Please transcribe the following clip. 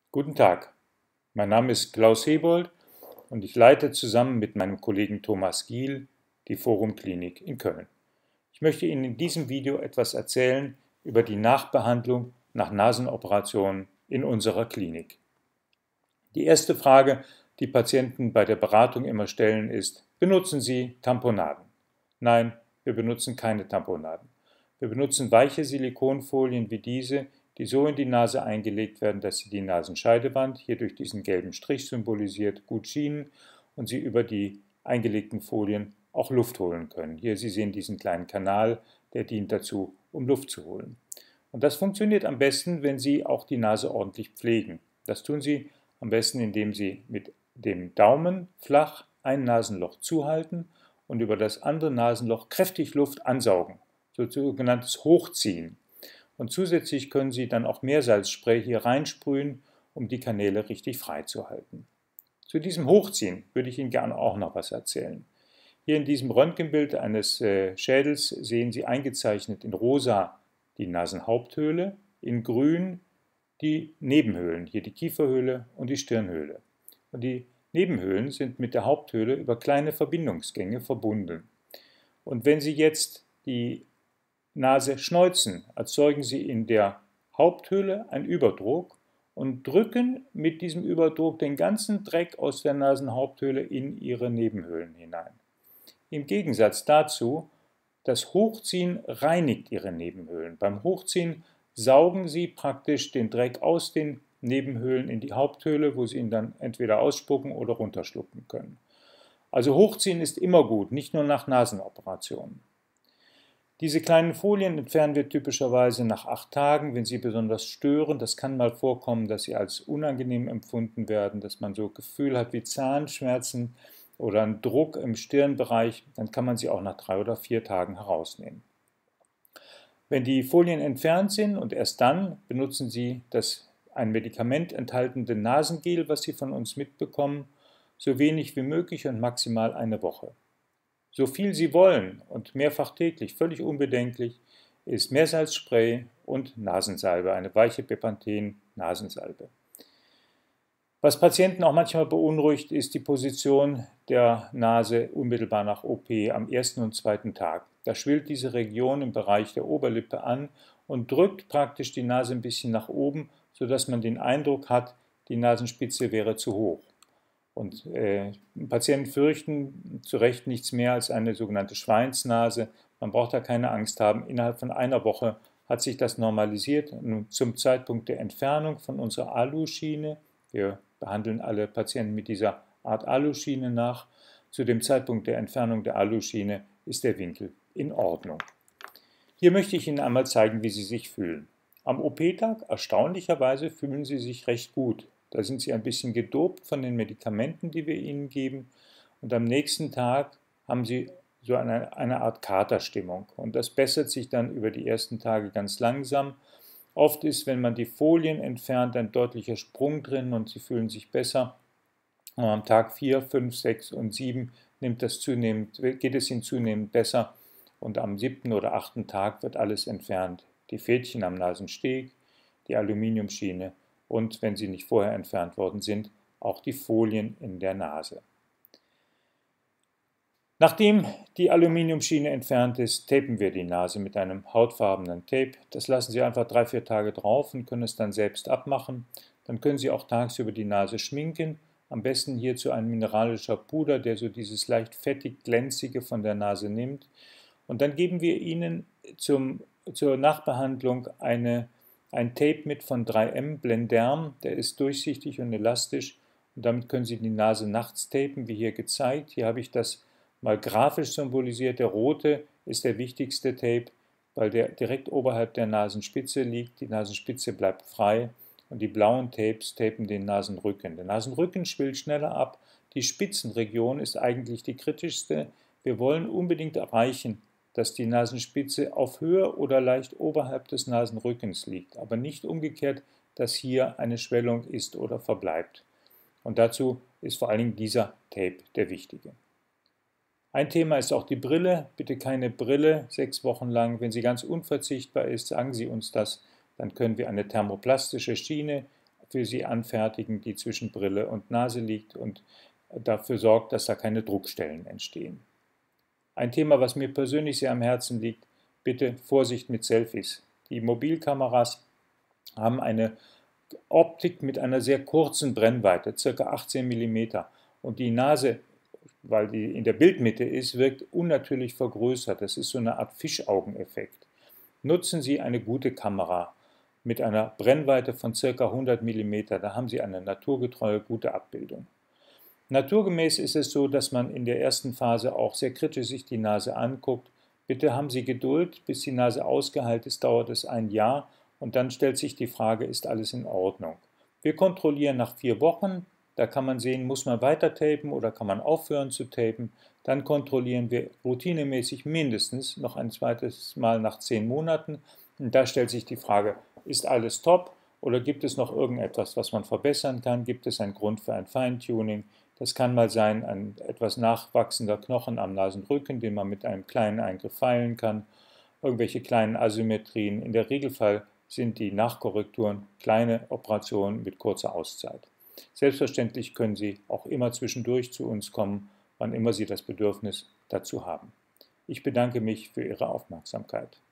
Guten Tag, mein Name ist Klaus Hebold und ich leite zusammen mit meinem Kollegen Thomas Giel die Forum Klinik in Köln. Ich möchte Ihnen in diesem Video etwas erzählen über die Nachbehandlung nach Nasenoperationen in unserer Klinik. Die erste Frage, die Patienten bei der Beratung immer stellen, ist: Benutzen Sie Tamponaden? Nein, wir benutzen keine Tamponaden. Wir benutzen weiche Silikonfolien wie diese, die so in die Nase eingelegt werden, dass sie die Nasenscheidewand, hier durch diesen gelben Strich symbolisiert, gut schienen und Sie über die eingelegten Folien auch Luft holen können. Hier, Sie sehen diesen kleinen Kanal, der dient dazu, um Luft zu holen. Und das funktioniert am besten, wenn Sie auch die Nase ordentlich pflegen. Das tun Sie am besten, indem Sie mit dem Daumen flach ein Nasenloch zuhalten und über das andere Nasenloch kräftig Luft ansaugen, sogenanntes Hochziehen. Und zusätzlich können Sie dann auch Meersalzspray hier reinsprühen, um die Kanäle richtig frei zu halten. Zu diesem Hochziehen würde ich Ihnen gerne auch noch was erzählen. Hier in diesem Röntgenbild eines Schädels sehen Sie eingezeichnet in rosa die Nasenhaupthöhle, in grün die Nebenhöhlen, hier die Kieferhöhle und die Stirnhöhle. Und die Nebenhöhlen sind mit der Haupthöhle über kleine Verbindungsgänge verbunden. Und wenn Sie jetzt die Nase schneuzen, erzeugen Sie in der Haupthöhle einen Überdruck und drücken mit diesem Überdruck den ganzen Dreck aus der Nasenhaupthöhle in Ihre Nebenhöhlen hinein. Im Gegensatz dazu, das Hochziehen reinigt Ihre Nebenhöhlen. Beim Hochziehen saugen Sie praktisch den Dreck aus den Nebenhöhlen in die Haupthöhle, wo Sie ihn dann entweder ausspucken oder runterschlucken können. Also Hochziehen ist immer gut, nicht nur nach Nasenoperationen. Diese kleinen Folien entfernen wir typischerweise nach 8 Tagen, wenn sie besonders stören. Das kann mal vorkommen, dass sie als unangenehm empfunden werden, dass man so ein Gefühl hat wie Zahnschmerzen oder einen Druck im Stirnbereich. Dann kann man sie auch nach 3 oder 4 Tagen herausnehmen. Wenn die Folien entfernt sind und erst dann benutzen Sie das ein Medikament enthaltende Nasengel, was Sie von uns mitbekommen, so wenig wie möglich und maximal eine Woche. So viel Sie wollen und mehrfach täglich, völlig unbedenklich, ist Meersalzspray und Nasensalbe, eine weiche Bepanthen-Nasensalbe. Was Patienten auch manchmal beunruhigt, ist die Position der Nase unmittelbar nach OP am ersten und zweiten Tag. Da schwillt diese Region im Bereich der Oberlippe an und drückt praktisch die Nase ein bisschen nach oben, sodass man den Eindruck hat, die Nasenspitze wäre zu hoch. Und Patienten fürchten zu Recht nichts mehr als eine sogenannte Schweinsnase. Man braucht da keine Angst haben. Innerhalb von einer Woche hat sich das normalisiert. Und zum Zeitpunkt der Entfernung von unserer Aluschiene, wir behandeln alle Patienten mit dieser Art Aluschiene nach, zu dem Zeitpunkt der Entfernung der Aluschiene ist der Winkel in Ordnung. Hier möchte ich Ihnen einmal zeigen, wie Sie sich fühlen. Am OP-Tag, erstaunlicherweise, fühlen Sie sich recht gut. Da sind Sie ein bisschen gedopt von den Medikamenten, die wir Ihnen geben. Und am nächsten Tag haben Sie so eine Art Katerstimmung. Und das bessert sich dann über die ersten Tage ganz langsam. Oft ist, wenn man die Folien entfernt, ein deutlicher Sprung drin und Sie fühlen sich besser. Und am Tag 4, 5, 6 und 7 geht es Ihnen zunehmend besser. Und am 7. oder 8. Tag wird alles entfernt. Die Fädchen am Nasensteg, die Aluminiumschiene und, wenn sie nicht vorher entfernt worden sind, auch die Folien in der Nase. Nachdem die Aluminiumschiene entfernt ist, tapen wir die Nase mit einem hautfarbenen Tape. Das lassen Sie einfach 3, 4 Tage drauf und können es dann selbst abmachen. Dann können Sie auch tagsüber die Nase schminken. Am besten hierzu ein mineralischer Puder, der so dieses leicht fettig glänzige von der Nase nimmt. Und dann geben wir Ihnen zur Nachbehandlung ein Tape mit von 3M Blenderm, der ist durchsichtig und elastisch und damit können Sie die Nase nachts tapen, wie hier gezeigt. Hier habe ich das mal grafisch symbolisiert. Der rote ist der wichtigste Tape, weil der direkt oberhalb der Nasenspitze liegt. Die Nasenspitze bleibt frei und die blauen Tapes tapen den Nasenrücken. Der Nasenrücken schwillt schneller ab. Die Spitzenregion ist eigentlich die kritischste. Wir wollen unbedingt erreichen, dass die Nasenspitze auf Höhe oder leicht oberhalb des Nasenrückens liegt, aber nicht umgekehrt, dass hier eine Schwellung ist oder verbleibt. Und dazu ist vor allen Dingen dieser Tape der wichtige. Ein Thema ist auch die Brille. Bitte keine Brille 6 Wochen lang. Wenn sie ganz unverzichtbar ist, sagen Sie uns das. Dann können wir eine thermoplastische Schiene für Sie anfertigen, die zwischen Brille und Nase liegt und dafür sorgt, dass da keine Druckstellen entstehen. Ein Thema, was mir persönlich sehr am Herzen liegt: bitte Vorsicht mit Selfies. Die Mobilkameras haben eine Optik mit einer sehr kurzen Brennweite, ca. 18 mm. Und die Nase, weil die in der Bildmitte ist, wirkt unnatürlich vergrößert. Das ist so eine Art Fischaugeneffekt. Nutzen Sie eine gute Kamera mit einer Brennweite von ca. 100 mm, da haben Sie eine naturgetreue, gute Abbildung. Naturgemäß ist es so, dass man in der ersten Phase auch sehr kritisch sich die Nase anguckt. Bitte haben Sie Geduld, bis die Nase ausgeheilt ist, dauert es ein Jahr und dann stellt sich die Frage, ist alles in Ordnung? Wir kontrollieren nach 4 Wochen, da kann man sehen, muss man weiter tapen oder kann man aufhören zu tapen. Dann kontrollieren wir routinemäßig mindestens noch ein zweites Mal nach 10 Monaten. Und da stellt sich die Frage, ist alles top oder gibt es noch irgendetwas, was man verbessern kann? Gibt es einen Grund für ein Feintuning? Das kann mal sein, ein etwas nachwachsender Knochen am Nasenrücken, den man mit einem kleinen Eingriff feilen kann, irgendwelche kleinen Asymmetrien. In der Regelfall sind die Nachkorrekturen kleine Operationen mit kurzer Auszeit. Selbstverständlich können Sie auch immer zwischendurch zu uns kommen, wann immer Sie das Bedürfnis dazu haben. Ich bedanke mich für Ihre Aufmerksamkeit.